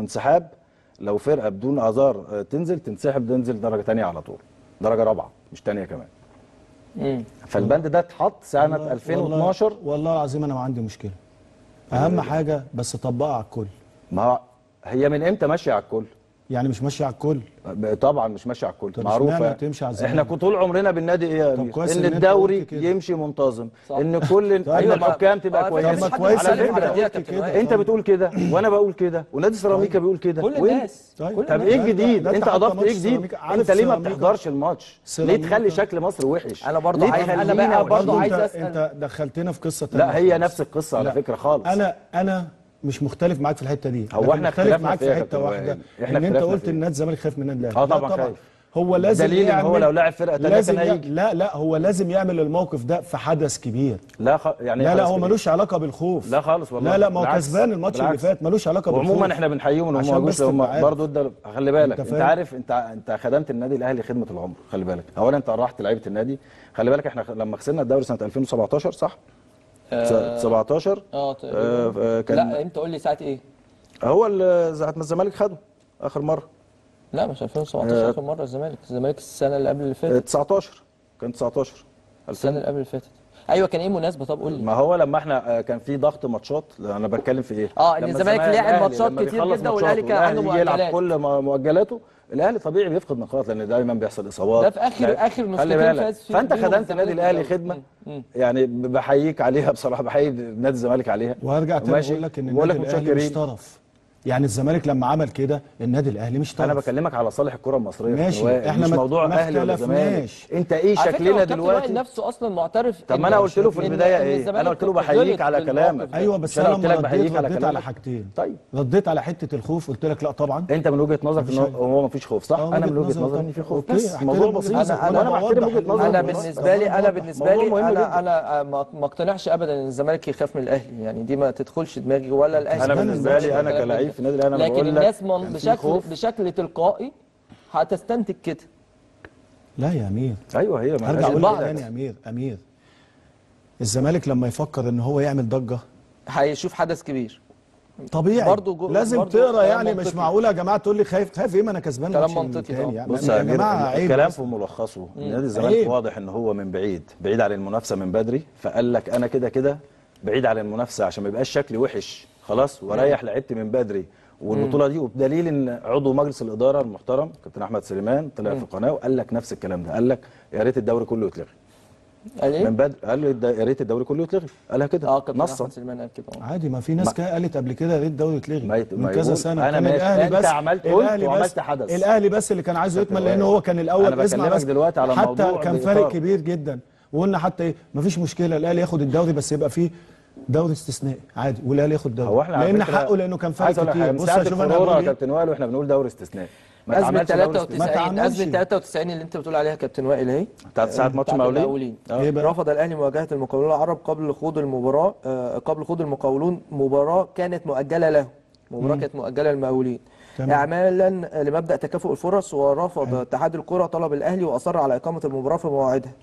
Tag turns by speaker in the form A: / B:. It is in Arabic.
A: وانسحاب. لو فرقه بدون اعذار تنزل تنسحب، تنزل درجه ثانيه على طول، درجه رابعه مش ثانيه كمان. فالبند ده اتحط سنه 2012.
B: والله العظيم انا ما عندي مشكله، اهم حاجه بس طبقها على الكل.
A: ما هي من امتى ماشيه على الكل؟
B: يعني مش ماشيه على الكل.
A: طبعا مش ماشيه على الكل،
B: طب
A: معروفه.
B: تمشي على الزمالك؟
A: احنا طول عمرنا بالنادي ايه يا أمير؟ ان الدوري يمشي منتظم، ان كل ان الحكام تبقى كويسه.
B: كويس
A: على فكره انت بتقول كده وانا بقول كده ونادي سيراميكا بيقول كده،
C: كل الناس.
A: طب ايه الجديد؟ انت اضفت ايه جديد؟ انت ليه ما بتحضرش الماتش؟ ليه تخلي شكل مصر وحش؟
C: انا برضه عايز، انا بقى برضه عايز اسال.
B: انت دخلتنا في قصه ثانيه.
A: لا هي نفس القصه على فكره خالص.
B: انا مش مختلف معاك في الحته دي.
A: هو احنا
B: مختلف معاك في حته واحده،
A: احنا
B: ان انت قلت ان نادي الزمالك خايف من النادي الاهلي.
A: طبعا خايف.
B: هو لازم
A: دليل ان هو لو لاعب فرقه ثانيه كان هيجي.
B: لا هو لازم يعمل الموقف ده في حدث كبير.
A: يعني
B: لا هو ملوش علاقه بالخوف.
A: لا خالص والله.
B: لا ما هو كسبان الماتش اللي فات، ملوش علاقه بالخوف.
A: وعموما احنا بنحييهم ان هم جوش برضه. خلي بالك انت عارف، انت خدمت النادي الاهلي خدمه العمر. خلي بالك اولا انت رحت لعيبه النادي. خلي بالك احنا لما خسرنا الدوري سنه 2017 صح؟ 17
C: كان. لا امتى؟ قول لي ساعه ايه؟
A: هو ساعه ما الزمالك خده اخر مره.
C: لا مش 2017 اخر مره. الزمالك السنه اللي قبل اللي فاتت
A: 19 كان 19
C: السنه اللي قبل اللي فاتت. ايوه كان ايه مناسبه؟ طب قول لي.
A: ما هو لما احنا كان في ضغط ماتشات، انا بتكلم في ايه؟
C: ان الزمالك لعب ماتشات كتير جدا والاهلي كان عنده مؤجلات،
A: يلعب كل مؤجلاته. الاهلي طبيعي بيفقد نقاط لان دايما بيحصل اصابات.
C: ده في اخر نسختين فاز فيه.
A: فانت خدمت النادي الاهلي خدمه يعني بحييك عليها بصراحه، بحيي نادي الزمالك عليها.
B: وهرجع تاني اقول لك ان النادي الاهلي مش طرف. يعني الزمالك لما عمل كده النادي الاهلي مش طرف.
A: انا بكلمك على صالح الكره المصريه.
B: ماشي احنا
A: مش موضوع اهلي ولا زمالك. انت ايه شكلنا دلوقتي؟
C: نفسه اصلا معترف.
A: طب ما انا قلت له في البدايه ايه؟ انا قلت له بحييك على كلامك.
B: ايوه بس انا لما رديت على حاجتين.
A: طيب
B: رديت على حته الخوف، قلت لك لا طبعا.
A: انت من وجهه نظرك ان هو ما فيش خوف صح؟ انا من وجهه نظري ان في خوف. بس
B: موضوع بسيط.
A: انا بحترم وجهه نظرك.
C: انا بالنسبه لي انا ما اقتنعش ابدا ان الزمالك يخاف من الاهلي، يعني دي ما تدخلش دماغي ولا الاهلي.
A: انا بالنسبه لي انا كلاعب في النادي الاهلي انا بقول لك
C: لكن الناس بشكل تلقائي هتستنتج كده.
B: لا يا امير.
A: ايوه هي
B: هرجع اقول لك تاني يا امير الزمالك لما يفكر ان هو يعمل ضجه
C: هيشوف حدث كبير
B: طبيعي. لازم تقرا يعني مش معقوله يا جماعه تقول لي خايف ايه؟ ما انا كسبان
C: كلام منطقي
B: يعني.
A: بص يا جماعه الكلام في ملخصه نادي الزمالك واضح ان هو من بعيد عن المنافسه من بدري، فقال لك انا كده بعيد عن المنافسه عشان ما يبقاش شكلي وحش خلاص وريح لعبت من بدري. والبطوله دي وبدليل ان عضو مجلس الاداره المحترم كابتن احمد سليمان طلع في قناه وقال لك نفس الكلام ده. قال لك يا ريت الدوري كله يتلغي.
C: قال ايه؟
A: من بدري قال يا ريت الدوري كله يتلغي. قالها كده
C: كابتن احمد سليمان قال كده.
B: عادي، ما في ناس قالت قبل كده يا ريت الدوري يتلغي من كذا سنه.
A: انا
B: الاهلي
A: بس انت عملت وعملت حدث.
B: الاهلي بس اللي كان عايزه يكمل لان هو كان الاول.
A: انا بكلمك دلوقتي على موضوع
B: حتى كان فارق كبير جدا وقلنا حتى ايه ما فيش مشكله الاهلي ياخد الدوري بس يبقى فيه دوري استثنائي عادي والاهلي ياخد دوري لان حقه لانه كان فارق كتير.
A: بص شوف انا كابتن وائل واحنا بنقول دوري استثنائي.
C: أزمة 93 اللي انت بتقول عليها كابتن وائل اهي
A: بتاعت ساعه ماتش المقاولين.
C: رفض الاهلي مواجهه المقاولون العرب قبل خوض المقاولون مباراه كانت مؤجله له. مباراه كانت مؤجله للمقاولين اعمالا لمبدا تكافؤ الفرص، ورفض اتحاد الكره طلب الاهلي واصر على اقامه المباراه في مواعيدها.